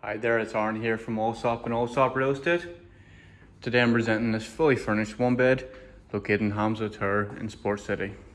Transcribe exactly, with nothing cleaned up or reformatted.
Hi there, it's Aaron here from Allsopp and Allsopp Real Estate. Today I'm presenting this fully furnished one bed located in Hamza Tower in Sport City.